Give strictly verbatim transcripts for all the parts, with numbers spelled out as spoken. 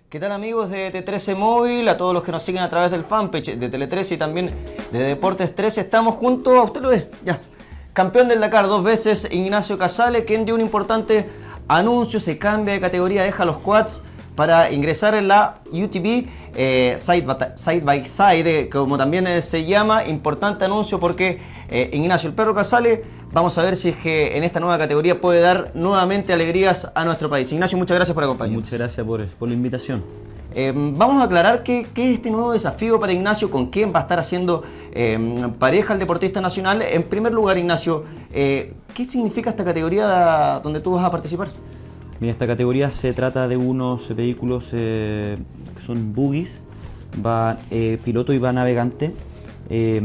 ¿Qué tal amigos de T trece Móvil? A todos los que nos siguen a través del fanpage de Tele trece y también de Deportes trece. Estamos junto a, usted lo ve, ya, campeón del Dakar dos veces, Ignacio Casale, quien dio un importante anuncio, se cambia de categoría, deja los quads para ingresar en la U T V eh, side, by, side by Side, eh, como también eh, se llama. Importante anuncio porque eh, Ignacio el Perro Casale, vamos a ver si es que en esta nueva categoría puede dar nuevamente alegrías a nuestro país. Ignacio, muchas gracias por acompañarnos. Muchas gracias por, por la invitación. Eh, vamos a aclarar qué, qué es este nuevo desafío para Ignacio, con quién va a estar haciendo eh, pareja el deportista nacional. En primer lugar, Ignacio, eh, ¿qué significa esta categoría donde tú vas a participar? Mira, esta categoría se trata de unos vehículos eh, que son buggies, va eh, piloto y va navegante. Eh,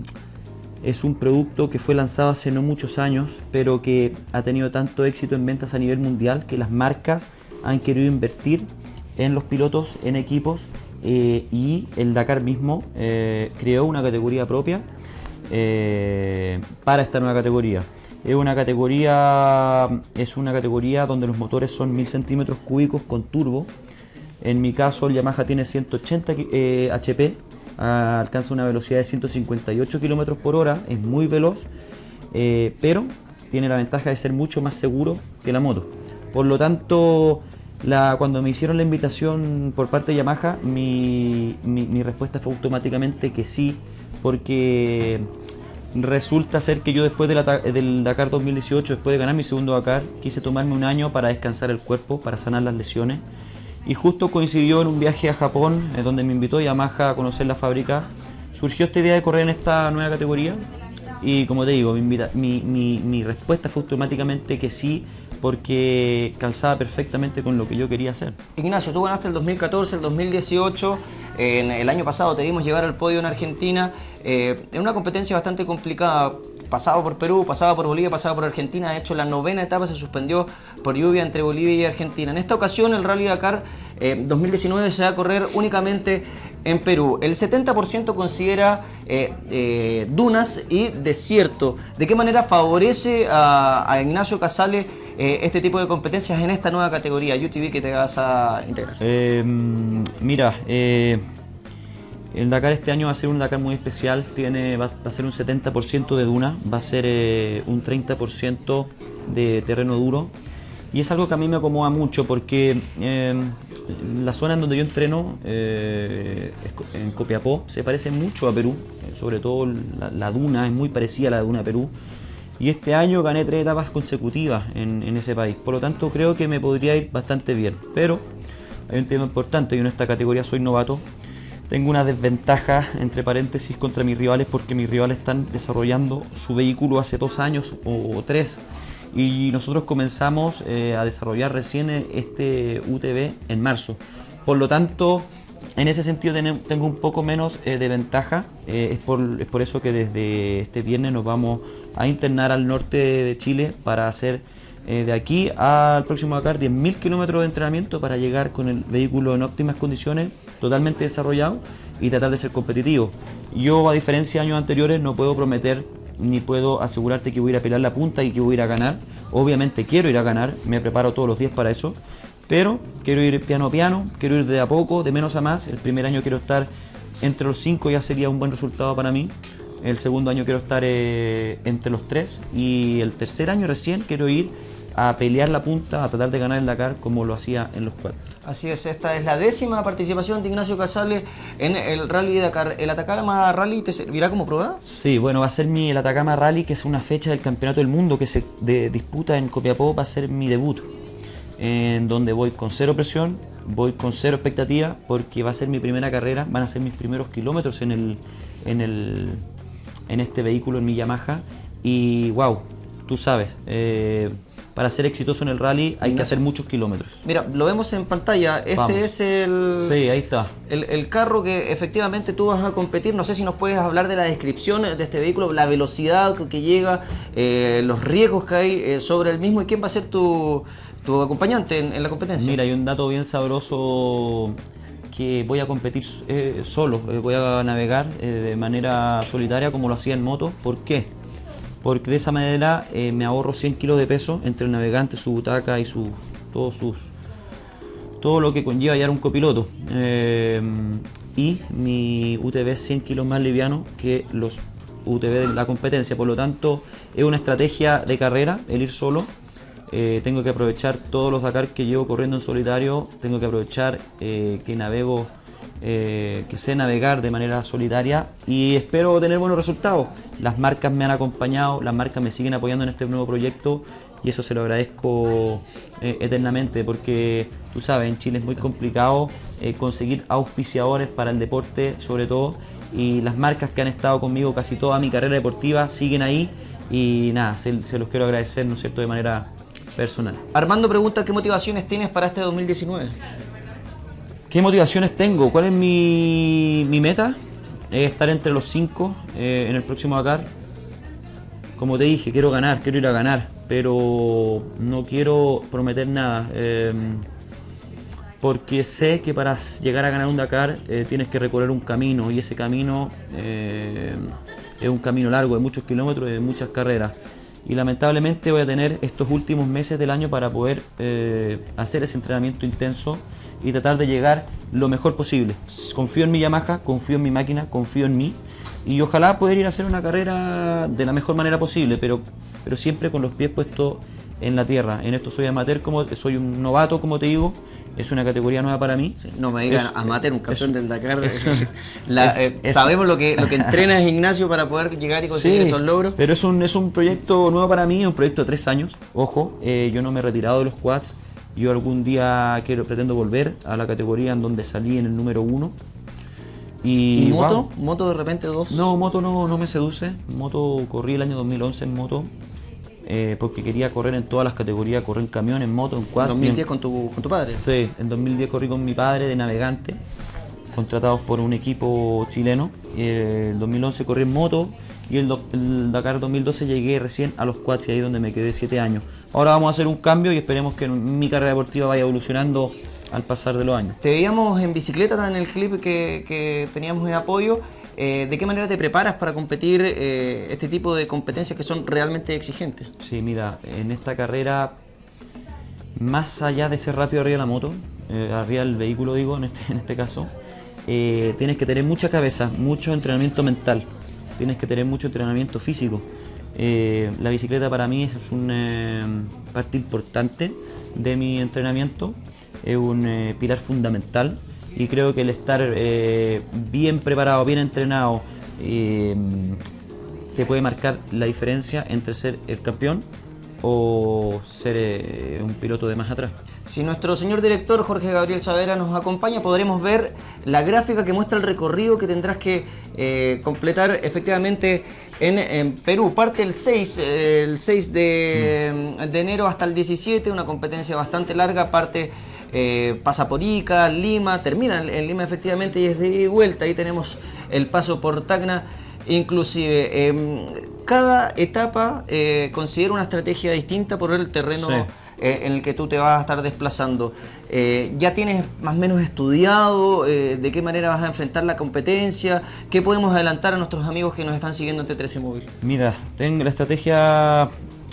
es un producto que fue lanzado hace no muchos años, pero que ha tenido tanto éxito en ventas a nivel mundial que las marcas han querido invertir en los pilotos, en equipos, eh, y el Dakar mismo eh, creó una categoría propia eh, para esta nueva categoría. Es una categoría, es una categoría donde los motores son mil centímetros cúbicos con turbo. En mi caso el Yamaha tiene ciento ochenta eh, H P, ah, alcanza una velocidad de ciento cincuenta y ocho kilómetros por hora, es muy veloz, eh, pero tiene la ventaja de ser mucho más seguro que la moto. Por lo tanto, la, cuando me hicieron la invitación por parte de Yamaha, mi, mi, mi respuesta fue automáticamente que sí, porque resulta ser que yo después de la, del Dakar dos mil dieciocho, después de ganar mi segundo Dakar, quise tomarme un año para descansar el cuerpo, para sanar las lesiones. Y justo coincidió en un viaje a Japón, eh, donde me invitó Yamaha a conocer la fábrica. Surgió esta idea de correr en esta nueva categoría y, como te digo, mi, invita, mi, mi, mi respuesta fue automáticamente que sí, porque calzaba perfectamente con lo que yo quería hacer. Ignacio, tú ganaste el dos mil catorce, el dos mil dieciocho, en el año pasado te vimos llegar al podio en Argentina, eh, en una competencia bastante complicada. Pasaba por Perú, pasaba por Bolivia, pasaba por Argentina. De hecho, la novena etapa se suspendió por lluvia entre Bolivia y Argentina. En esta ocasión, el Rally Dakar eh, dos mil diecinueve se va a correr únicamente en Perú. El setenta por ciento considera eh, eh, dunas y desierto. ¿De qué manera favorece a, a Ignacio Casale eh, este tipo de competencias en esta nueva categoría U T V que te vas a integrar? Eh, mira, eh... el Dakar este año va a ser un Dakar muy especial, tiene, va, va a ser un setenta por ciento de duna, va a ser eh, un treinta por ciento de terreno duro, y es algo que a mí me acomoda mucho porque eh, la zona en donde yo entreno, eh, en Copiapó, se parece mucho a Perú, sobre todo la, la duna es muy parecida a la duna de Perú, y este año gané tres etapas consecutivas en, en ese país, por lo tanto creo que me podría ir bastante bien, pero hay un tema importante, yo en esta categoría soy novato. Tengo una desventaja, entre paréntesis, contra mis rivales porque mis rivales están desarrollando su vehículo hace dos años o tres y nosotros comenzamos eh, a desarrollar recién este U T V en marzo. Por lo tanto, en ese sentido tengo un poco menos eh, de ventaja. Eh, es, por, es por eso que desde este viernes nos vamos a internar al norte de Chile para hacer eh, de aquí al próximo Dakar diez mil kilómetros de entrenamiento para llegar con el vehículo en óptimas condiciones, totalmente desarrollado y tratar de ser competitivo. Yo, a diferencia de años anteriores, no puedo prometer ni puedo asegurarte que voy a ir a pelear la punta y que voy a ir a ganar. Obviamente quiero ir a ganar, me preparo todos los días para eso, pero quiero ir piano a piano, quiero ir de a poco, de menos a más. El primer año quiero estar entre los cinco, ya sería un buen resultado para mí. El segundo año quiero estar eh, entre los tres y el tercer año recién quiero ir a pelear la punta, a tratar de ganar el Dakar como lo hacía en los cuatro. Así es, esta es la décima participación de Ignacio Casale en el Rally Dakar. ¿El Atacama Rally te servirá como prueba? Sí, bueno, va a ser mi, el Atacama Rally, que es una fecha del Campeonato del Mundo que se de, disputa en Copiapó, va a ser mi debut, en donde voy con cero presión, voy con cero expectativa, porque va a ser mi primera carrera, van a ser mis primeros kilómetros en, el, en, el, en este vehículo, en mi Yamaha, y wow, tú sabes, eh, para ser exitoso en el rally hay que hacer muchos kilómetros. Mira, lo vemos en pantalla. Este Vamos. es el, sí, ahí está. El, el carro que efectivamente tú vas a competir. No sé si nos puedes hablar de la descripción de este vehículo, la velocidad que llega, eh, los riesgos que hay eh, sobre el mismo y quién va a ser tu, tu acompañante en, en la competencia. Mira, hay un dato bien sabroso, que voy a competir eh, solo, eh, voy a navegar eh, de manera solitaria como lo hacía en moto. ¿Por qué? Porque de esa manera eh, me ahorro cien kilos de peso entre el navegante, su butaca y su, todos sus, todo lo que conlleva llevar un copiloto. Eh, y mi U T V es cien kilos más liviano que los U T V de la competencia, por lo tanto es una estrategia de carrera el ir solo. Eh, tengo que aprovechar todos los Dakar que llevo corriendo en solitario, tengo que aprovechar eh, que navego, eh, que sé navegar de manera solitaria y espero tener buenos resultados. Las marcas me han acompañado, las marcas me siguen apoyando en este nuevo proyecto y eso se lo agradezco eh, eternamente, porque tú sabes, en Chile es muy complicado eh, conseguir auspiciadores para el deporte sobre todo, y las marcas que han estado conmigo casi toda mi carrera deportiva siguen ahí y nada, se, se los quiero agradecer, ¿no es cierto?, de manera personal. Armando pregunta, ¿qué motivaciones tienes para este dos mil diecinueve? ¿Qué motivaciones tengo? ¿Cuál es mi, mi meta? Es estar entre los cinco eh, en el próximo Dakar. Como te dije, quiero ganar, quiero ir a ganar, pero no quiero prometer nada, eh, porque sé que para llegar a ganar un Dakar eh, tienes que recorrer un camino, y ese camino eh, es un camino largo, de muchos kilómetros, de muchas carreras. Y lamentablemente voy a tener estos últimos meses del año para poder eh, hacer ese entrenamiento intenso y tratar de llegar lo mejor posible. Confío en mi Yamaha, confío en mi máquina, confío en mí y ojalá poder ir a hacer una carrera de la mejor manera posible, pero, pero siempre con los pies puestos en la tierra. En esto soy amateur, como, soy un novato, como te digo. Es una categoría nueva para mí. Sí, no me digan es, amateur, un campeón es, del Dakar. Es, la, es, eh, es, sabemos lo que, lo que entrena Ignacio para poder llegar y conseguir sí, esos logros. Pero es un, es un proyecto nuevo para mí, un proyecto de tres años. Ojo, eh, yo no me he retirado de los quads. Yo algún día quiero, pretendo volver a la categoría en donde salí en el número uno. ¿Y, ¿Y moto? Wow. ¿Moto de repente dos? No, moto no, no me seduce. Moto corrí el año dos mil once en moto. Eh, porque quería correr en todas las categorías, correr en camión, en moto, en quad. ¿En dos mil diez con tu, con tu padre? Sí, en dos mil diez corrí con mi padre de navegante, contratados por un equipo chileno. En el dos mil once corrí en moto y el, el Dakar dos mil doce llegué recién a los quads y ahí es donde me quedé siete años. Ahora vamos a hacer un cambio y esperemos que mi carrera deportiva vaya evolucionando al pasar de los años. Te veíamos en bicicleta en el clip que, que teníamos en apoyo. Eh, ¿De qué manera te preparas para competir eh, este tipo de competencias que son realmente exigentes? Sí, mira, en esta carrera, más allá de ser rápido arriba de la moto, eh, arriba del vehículo digo, en este, en este caso, eh, tienes que tener mucha cabeza, mucho entrenamiento mental, tienes que tener mucho entrenamiento físico. Eh, la bicicleta para mí es una eh, parte importante de mi entrenamiento, es un eh, pilar fundamental. Y creo que el estar eh, bien preparado, bien entrenado, eh, te puede marcar la diferencia entre ser el campeón o ser eh, un piloto de más atrás. Si nuestro señor director Jorge Gabriel Saavedra nos acompaña, podremos ver la gráfica que muestra el recorrido que tendrás que eh, completar efectivamente en, en Perú. Parte el seis, eh, el seis de, mm. de enero hasta el diecisiete, una competencia bastante larga, parte... Eh, pasa por Ica, Lima, termina en Lima efectivamente y es de vuelta. Ahí tenemos el paso por Tacna inclusive. Eh, cada etapa eh, considera una estrategia distinta por el terreno sí. eh, en el que tú te vas a estar desplazando. Eh, ¿Ya tienes más o menos estudiado eh, de qué manera vas a enfrentar la competencia? ¿Qué podemos adelantar a nuestros amigos que nos están siguiendo en T trece Móvil? Mira, tengo la estrategia...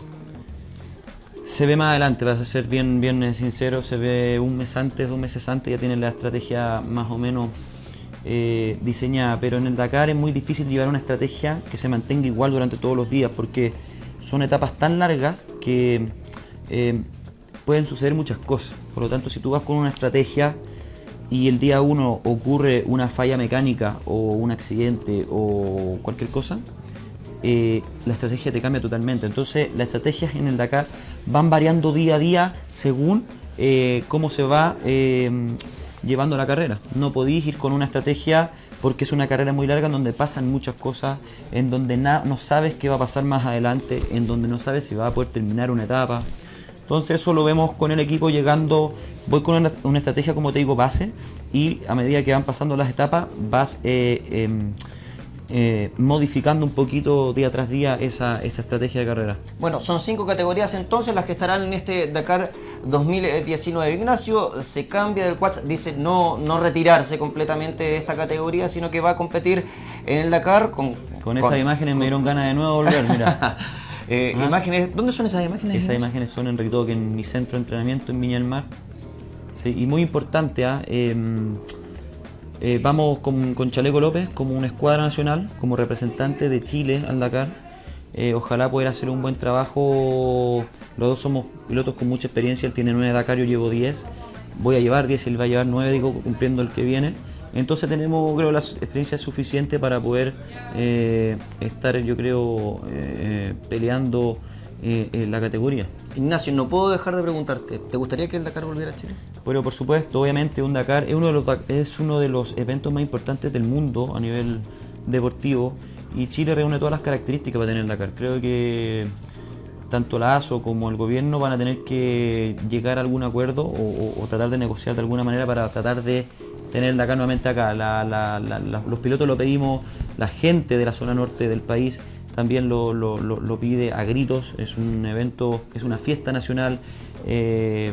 Se ve más adelante, para ser bien, bien sincero, se ve un mes antes, dos meses antes, ya tienen la estrategia más o menos eh, diseñada, pero en el Dakar es muy difícil llevar una estrategia que se mantenga igual durante todos los días, porque son etapas tan largas que eh, pueden suceder muchas cosas. Por lo tanto, si tú vas con una estrategia y el día uno ocurre una falla mecánica o un accidente o cualquier cosa, Eh, la estrategia te cambia totalmente. Entonces las estrategias en el Dakar van variando día a día según eh, cómo se va eh, llevando la carrera. No podéis ir con una estrategia porque es una carrera muy larga en donde pasan muchas cosas, en donde na no sabes qué va a pasar más adelante, en donde no sabes si va a poder terminar una etapa. Entonces eso lo vemos con el equipo llegando, voy con una, una estrategia, como te digo, base, y a medida que van pasando las etapas vas eh, eh, Eh, modificando un poquito día tras día esa, esa estrategia de carrera. Bueno, son cinco categorías entonces las que estarán en este Dakar dos mil diecinueve. Ignacio se cambia del quads, dice no, no retirarse completamente de esta categoría, sino que va a competir en el Dakar con... Con esas con, imágenes con... me dieron ganas de nuevo volver, mira. eh, imágenes, ¿dónde son esas imágenes? Esas imágenes son en Ritoque, en mi centro de entrenamiento en Viña del Mar. Sí, y muy importante, ¿ah? eh, eh, vamos con, con Chaleco López como una escuadra nacional, como representante de Chile al Dakar. Eh, ojalá poder hacer un buen trabajo. Los dos somos pilotos con mucha experiencia. Él tiene nueve Dakar, yo llevo diez. Voy a llevar diez, él va a llevar nueve, digo, cumpliendo el que viene. Entonces tenemos, creo, la experiencia suficiente para poder eh, estar, yo creo, eh, peleando eh, en la categoría. Ignacio, no puedo dejar de preguntarte, ¿te gustaría que el Dakar volviera a Chile? Pero por supuesto, obviamente un Dakar es uno de los, es uno de los eventos más importantes del mundo a nivel deportivo, y Chile reúne todas las características para tener el Dakar. Creo que tanto la A S O como el gobierno van a tener que llegar a algún acuerdo o, o, o tratar de negociar de alguna manera para tratar de tener el Dakar nuevamente acá. La, la, la, la, los pilotos lo pedimos, la gente de la zona norte del país también lo, lo, lo, lo pide a gritos. Es un evento, es una fiesta nacional. Eh,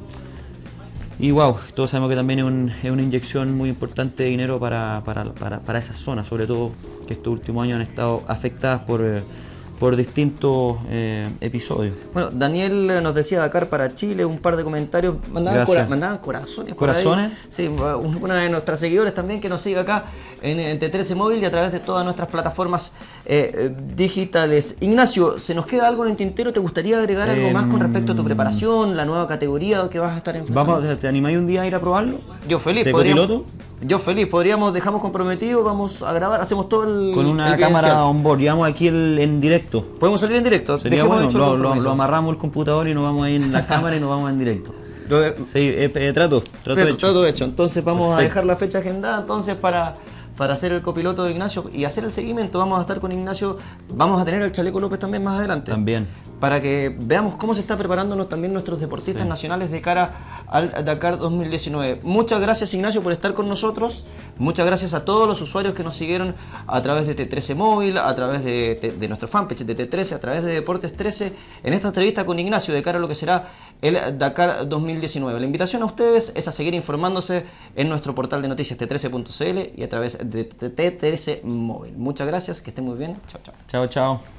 y wow, todos sabemos que también es, un, es una inyección muy importante de dinero para, para, para, para esas zonas, sobre todo que estos últimos años han estado afectadas por, eh, por distintos eh, episodios. Bueno, Daniel nos decía Dakar para Chile, un par de comentarios, mandaban, cora mandaban corazones. ¿Corazones? Sí, una de nuestras seguidores también que nos sigue acá en, en T trece Móvil y a través de todas nuestras plataformas eh, digitales. Ignacio, ¿se nos queda algo en el tintero? ¿Te gustaría agregar algo eh, más con respecto a tu preparación, la nueva categoría que vas a estar enfrentando? Vamos, ¿te animáis un día a ir a probarlo? Yo feliz. ¿De podríamos, copiloto? Yo feliz, podríamos, dejamos comprometido, vamos a grabar, hacemos todo el... Con una el cámara on board, llevamos aquí el, en directo. Podemos salir en directo. Sería bueno, lo, lo, lo amarramos el computador y nos vamos ahí en la cámara y nos vamos en directo. Lo de... Sí, eh, eh, trato, trato Pero, hecho. Trato hecho, entonces vamos Perfecto. a dejar la fecha agendada entonces para... para ser el copiloto de Ignacio y hacer el seguimiento. Vamos a estar con Ignacio, vamos a tener al Chaleco López también más adelante. También. Para que veamos cómo se está preparándonos también nuestros deportistas sí. nacionales de cara al Dakar dos mil diecinueve. Muchas gracias, Ignacio, por estar con nosotros. Muchas gracias a todos los usuarios que nos siguieron a través de T trece Móvil, a través de, de nuestro fanpage de T trece, a través de Deportes trece, en esta entrevista con Ignacio de cara a lo que será el Dakar dos mil diecinueve. La invitación a ustedes es a seguir informándose en nuestro portal de noticias T trece punto C L y a través de T trece Móvil. Muchas gracias, que estén muy bien. Chao, chao. Chao, chao.